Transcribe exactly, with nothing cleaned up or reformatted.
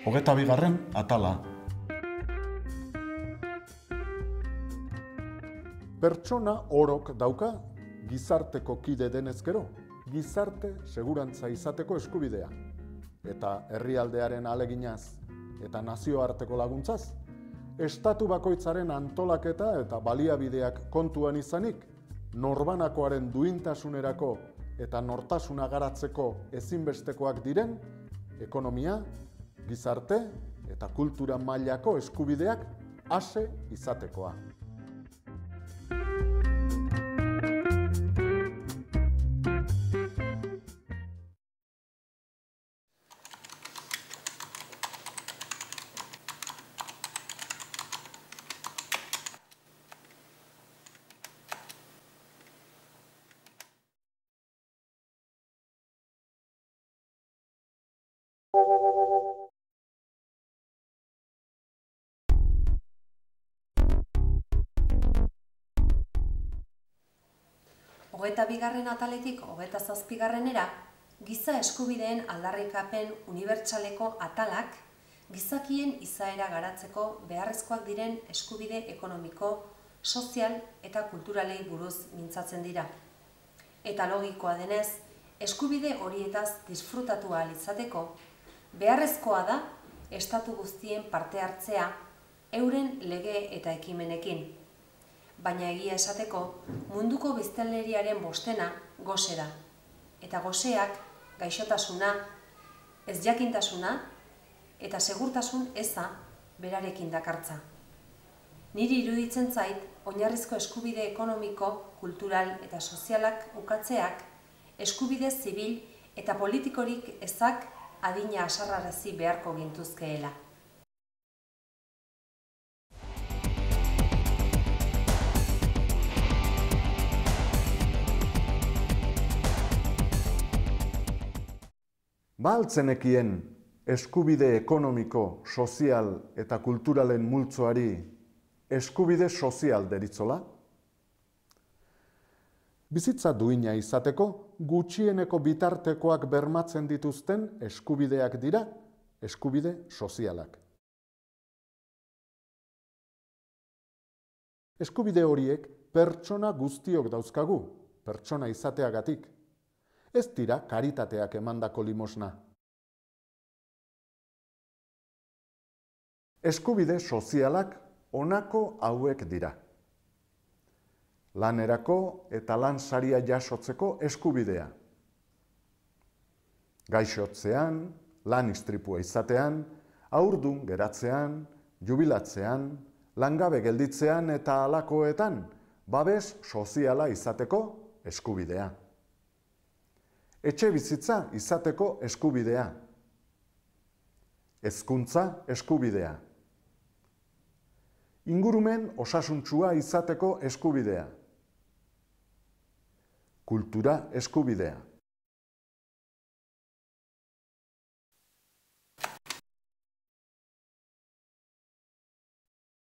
Hogeita bigarren atala. Pertsona orok dauka gizarteko kide denez gero, gizarte segurantza izateko eskubidea. Eta herrialdearen aleginaz eta nazioarteko laguntzaz, estatu bakoitzaren antolaketa eta baliabideak kontuan izanik, norbanakoaren duintasunerako eta nortasuna garatzeko ezinbestekoak diren, ekonomia, gizarte eta kultura mailako eskubideak ase izatekoa. Hogeita bigarren ataletik hogeita zazpigarrenera, giza eskubideen aldarrikapen unibertsaleko atalak gizakien izaera garatzeko beharrezkoak diren eskubide ekonomiko, sozial eta kulturalei buruz mintzatzen dira. Eta logikoa denez, eskubide horietaz disfrutatu ahal izateko, beharrezkoa da estatu guztien parte hartzea euren lege eta ekimenekin. Baina egia esateko, munduko biztanleriaren bostena gose da. Eta goseak gaixotasuna, ezjakintasuna eta segurtasun eza berarekin dakartza. Niri iruditzen zait, oinarrizko eskubide ekonomiko, kultural eta sozialak ukatzeak, eskubide zibil eta politikorik ezak adina asarrarazi beharko gintuzkeela. Ba altzenekien eskubide ekonomiko, sozial eta kulturalen multzoari eskubide sozial deritzola? Bizitza duina izateko gutxieneko bitartekoak bermatzen dituzten eskubideak dira eskubide sozialak. Eskubide horiek pertsona guztiok dauzkagu, pertsona izateagatik. Ez dira karitateak emandako limosna. Eskubide sozialak honako hauek dira. Lanerako eta lan saria jasotzeko eskubidea. Gaixotzean, lan istripua izatean, haurdun geratzean, jubilatzean, langabe gelditzean eta halakoetan babes soziala izateko eskubidea. Etxe bizitza izateko eskubidea. Hezkuntza eskubidea. Ingurumen osasuntsua izateko eskubidea. Kultura eskubidea.